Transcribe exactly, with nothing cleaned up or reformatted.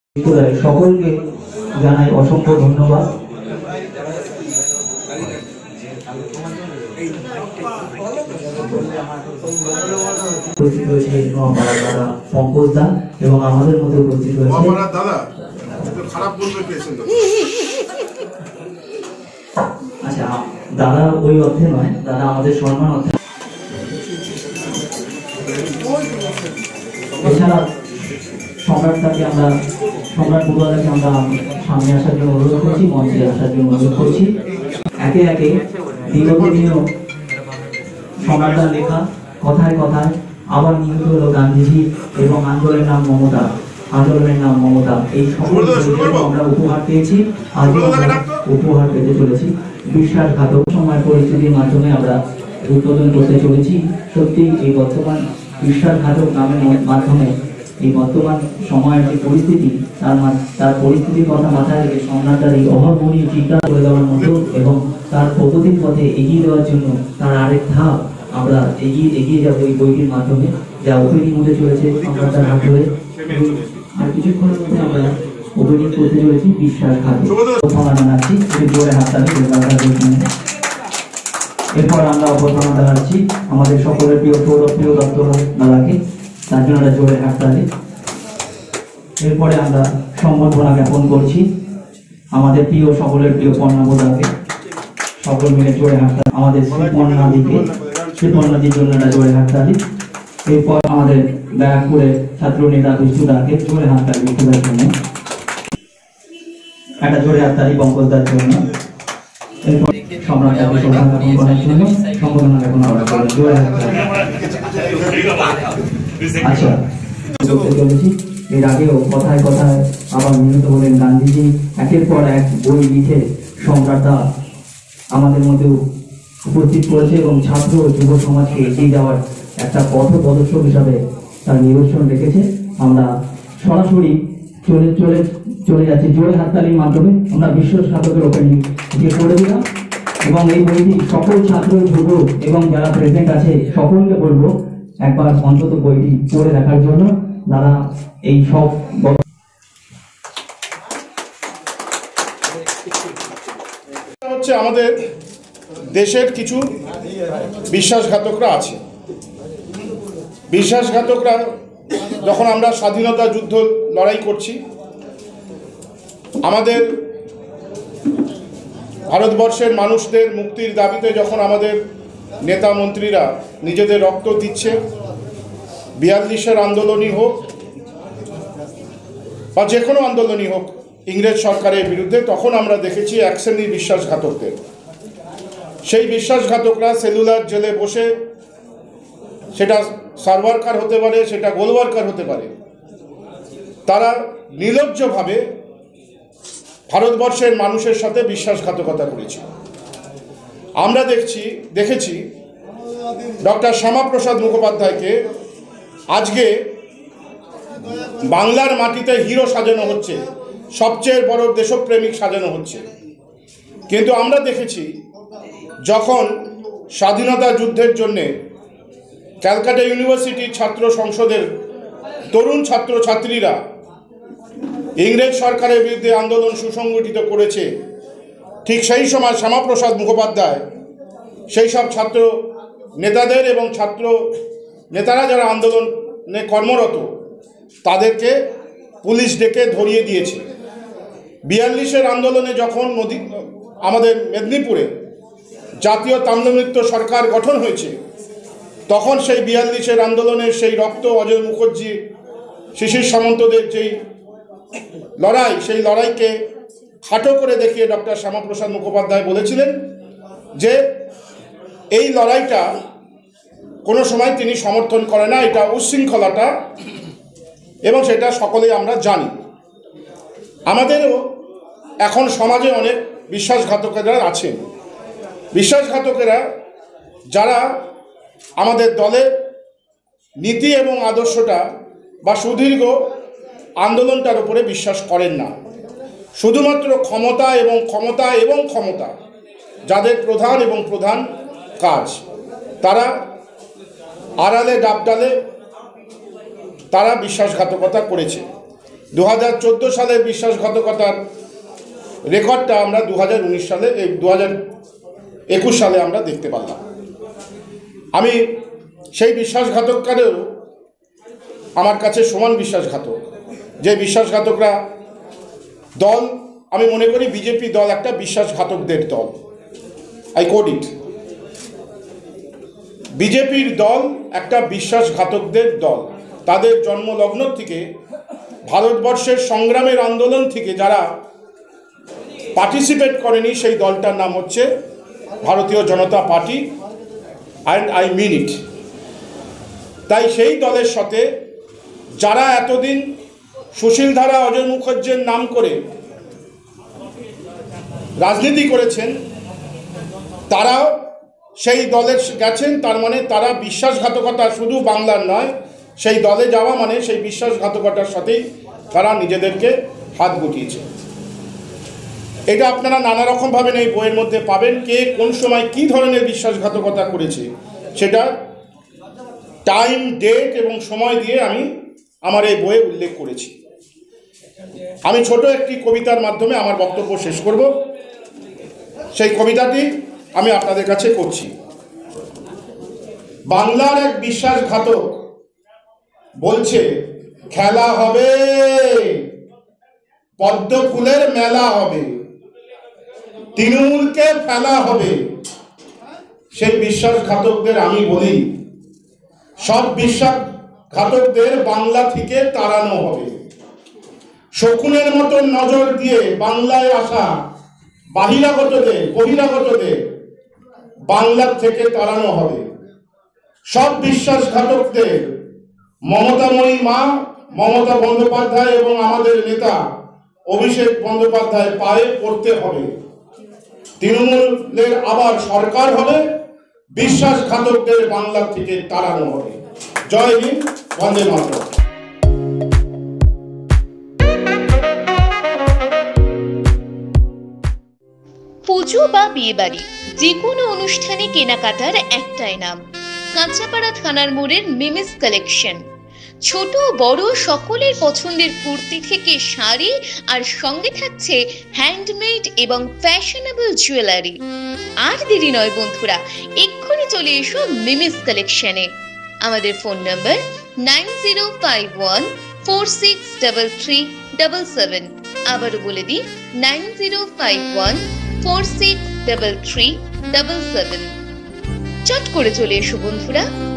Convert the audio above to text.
সকলকে জানাই অসংখ্য ধন্যবাদ। উপস্থিত রয়েছে পঙ্কজ দা এবং আমাদের মধ্যে উপস্থিত রয়েছে আচ্ছা দাদা ওই অর্থে নয়, দাদা আমাদের সম্মান অর্থে। এছাড়া সম্রাটটাকে আমরা সম্রাট পড়ুয়াদাকে আমরা সামনে আসার জন্য অনুরোধ করছি, মঞ্চে আসার জন্য অনুরোধ করছি। একে একে বিগত দিনেও সম্রাটদার লেখা কথায় কথায় আবার নিহিত হলো গান্ধীজি এবং আন্দোলনের নাম মমতা, আন্দোলনের নাম মমতা। এই সকল আমরা উপহার পেয়েছি, আজও আমরা উপহার পেতে চলেছি। বিশ্বাসঘাতক সময় পরিস্থিতির মাধ্যমে আমরা উদ্বোধন করতে চলেছি। সত্যি এই বর্তমান বিশ্বাসঘাতক নামের মাধ্যমে এই বর্তমান সময়ের যে পরিস্থিতি তার তার পরিস্থিতির কথা মাথায় রেখে সম্রাটদার এই অভাবনীয় চিন্তা করে দেওয়ার মতো এবং তার প্রগতির পথে এগিয়ে দেওয়ার জন্য তার আরেক ধাপ আমরা এগিয়ে এগিয়ে যাবো এই বইটির মাধ্যমে, যা ওপেনিং হতে চলেছে সম্রাটদার হাত ধরে। আর কিছুক্ষণের মধ্যে আমরা ওপেনিং করতে চলেছি বিশ্বাসঘাতক। প্রথমা জানাচ্ছি জোরে হাত তালি। এরপর আমরা প্রথমা জানাচ্ছি আমাদের সকলের প্রিয় সৌরভ প্রিয় দত্ত দাদাকে, তার জন্য একটা জোরে হাত তালি। এরপরে আমরা সম্বর্ধনা জ্ঞাপন করছি আমাদের প্রিয় সকলের প্রিয় কন্যাবোধাকে, সকল মিলে জোরে হাত তালি। আমাদের শ্রীপর্ণাদিকে শ্রীপর্ণাদির জন্য একটা জোরে হাত তালি। এরপর আমাদের ব্যারাকপুরের ছাত্র নেতা বিষ্ণুদাকে জোরে হাত তালি বিষ্ণুদার জন্য, একটা জোরে হাত তালি পঙ্কজদার জন্য। এরপর সম্রাট জ্ঞাপন করার জন্য সম্বোধনা জ্ঞাপন করার জন্য জোরে হাত তালি। আচ্ছা বলতে চলেছি, এর আগেও কথায় কথায় আবার নিহত হলেন গান্ধীজি। একের পর এক বই লিখে সম্রাটদা আমাদের মধ্যেও উপস্থিত করেছে এবং ছাত্র ও যুব সমাজকে এগিয়ে যাওয়ার একটা পথ প্রদর্শক হিসাবে তার নিদর্শন রেখেছে। আমরা সরাসরি চলে চলে চলে যাচ্ছি জোরে হাততালির মাধ্যমে আমরা বিশ্বাসঘাতকের ওপেনিং দিয়ে করে দিলাম এবং এই বইটি সকল ছাত্র যুব এবং যারা প্রেজেন্ট আছে সকলকে বলবো একবার অন্তত বইটি পড়ে দেখার জন্য। দাদা এই সব হচ্ছে আমাদের দেশের কিছু বিশ্বাসঘাতকরা আছে। বিশ্বাসঘাতকরা যখন আমরা স্বাধীনতা যুদ্ধ লড়াই করছি, আমাদের ভারতবর্ষের মানুষদের মুক্তির দাবিতে যখন আমাদের নেতা মন্ত্রীরা নিজেদের রক্ত দিচ্ছে, বিয়াল্লিশের আন্দোলনই হোক বা যে কোনো আন্দোলনই হোক ইংরেজ সরকারের বিরুদ্ধে, তখন আমরা দেখেছি এক শ্রেণীর বিশ্বাসঘাতকদের। সেই বিশ্বাসঘাতকরা সেলুলার জেলে বসে, সেটা সার্ভারকার হতে পারে, সেটা গোলওয়ার্কার হতে পারে, তারা নির্লজ্জভাবে ভারতবর্ষের মানুষের সাথে বিশ্বাসঘাতকতা করেছে। আমরা দেখছি দেখেছি ডক্টর শ্যামাপ্রসাদ মুখোপাধ্যায়কে আজকে বাংলার মাটিতে হিরো সাজানো হচ্ছে, সবচেয়ে বড় দেশপ্রেমিক সাজানো হচ্ছে। কিন্তু আমরা দেখেছি যখন স্বাধীনতা যুদ্ধের জন্যে ক্যালকাটা ইউনিভার্সিটির ছাত্র সংসদের তরুণ ছাত্রছাত্রীরা ইংরেজ সরকারের বিরুদ্ধে আন্দোলন সুসংগঠিত করেছে, ঠিক সেই সময় শ্যামাপ্রসাদ মুখোপাধ্যায় সেই সব ছাত্র নেতাদের এবং ছাত্র নেতারা যারা আন্দোলনে কর্মরত তাদেরকে পুলিশ ডেকে ধরিয়ে দিয়েছে। বিয়াল্লিশের আন্দোলনে যখন নদী আমাদের মেদিনীপুরে জাতীয় তাম্রলিপ্ত সরকার গঠন হয়েছে, তখন সেই বিয়াল্লিশের আন্দোলনের সেই রক্ত, অজয় মুখার্জি, শিশির সামন্তদের যেই লড়াই, সেই লড়াইকে খাটো করে দেখিয়ে ডক্টর শ্যামাপ্রসাদ মুখোপাধ্যায় বলেছিলেন যে এই লড়াইটা কোনো সময় তিনি সমর্থন করে না, এটা উচ্ছৃঙ্খলাটা, এবং সেটা সকলেই আমরা জানি। আমাদেরও এখন সমাজে অনেক বিশ্বাসঘাতকেরা আছেন। বিশ্বাসঘাতকেরা যারা আমাদের দলের নীতি এবং আদর্শটা বা সুদীর্ঘ আন্দোলনটার উপরে বিশ্বাস করেন না, শুধুমাত্র ক্ষমতা এবং ক্ষমতা এবং ক্ষমতা যাদের প্রধান এবং প্রধান কাজ, তারা আড়ালে ডাবডালে তারা বিশ্বাসঘাতকতা করেছে। দু হাজার চোদ্দো সালের বিশ্বাসঘাতকতার রেকর্ডটা আমরা দু হাজার উনিশ সালে এই দু হাজার একুশ সালে আমরা দেখতে পারলাম। আমি সেই বিশ্বাসঘাতককারেও আমার কাছে সমান বিশ্বাসঘাতক, যে বিশ্বাসঘাতকরা দল, আমি মনে করি বিজেপি দল একটা বিশ্বাসঘাতকদের দল। আই কোড ইট, বিজেপির দল একটা বিশ্বাসঘাতকদের দল। তাদের জন্মলগ্ন থেকে, ভারতবর্ষের সংগ্রামের আন্দোলন থেকে যারা পার্টিসিপেট করেনি, সেই দলটার নাম হচ্ছে Bharatiya Janata Party, and I mean it. তাই সেই দলের সাথে যারা এতদিন সুশীলধারা অজয় মুখার্জির নাম করে রাজনীতি করেছেন, তারাও সেই দলে গেছেন। তার মানে তারা বিশ্বাসঘাতকতা শুধু বাংলার নয়, সেই দলে যাওয়া মানে সেই বিশ্বাসঘাতকতার সাথেই তারা নিজেদেরকে হাত গুটিয়েছে। এটা আপনারা নানা রকমভাবে এই বইয়ের মধ্যে পাবেন। কে কোন সময় কী ধরনের বিশ্বাসঘাতকতা করেছে সেটা টাইম, ডেট এবং সময় দিয়ে আমি আমার এই বইয়ে উল্লেখ করেছি। আমি ছোট একটি কবিতার মাধ্যমে আমার বক্তব্য শেষ করব। সেই কবিতাটি আমি আপনাদের কাছে করছি। বাংলার এক বিশ্বাসঘাতক বলছে খেলা হবে, পদ্ম ফুলের মেলা হবে, তৃণমূলকে ফেলা হবে। সেই বিশ্বাসঘাতকদের আমি বলি, সব বিশ্বাসঘাতকদের বাংলা থেকে তাড়ানো হবে। শকুনের মতো নজর দিয়ে বাংলায় আসা বাহিরাগতদের বহিরাগতদের বাংলার থেকে তাড়ানো হবে। সব বিশ্বাসঘাতকদের মমতাময়ী মা মমতা বন্দ্যোপাধ্যায় এবং আমাদের নেতা অভিষেক বন্দ্যোপাধ্যায় পায়ে পড়তে হবে। তৃণমূলের আবার সরকার হবে, বিশ্বাসঘাতকদের বাংলা থেকে তাড়ানো হবে। জয় হিন্দ, বন্দে মাতরম। পুজো বা বিয়ে বাড়ি, যে কোনো অনুষ্ঠানে কেনাকাটার একটাই নাম, কাঁচাপাড়া থানার মোড়ের মিমিস কালেকশন। ছোট বড় সকলের পছন্দের কুর্তি থেকে শাড়ি, আর সঙ্গে থাকছে হ্যান্ডমেড এবং ফ্যাশনেবল জুয়েলারি। আর দেরি নয় বন্ধুরা, এক্ষুনি চলে এসো মিমিস কালেকশনে। আমাদের phone number nine zero five one four six double three double seven. আবারও বলে দিই, nine zero five one four six double three double seven. চট করে চলে এসো বন্ধুরা।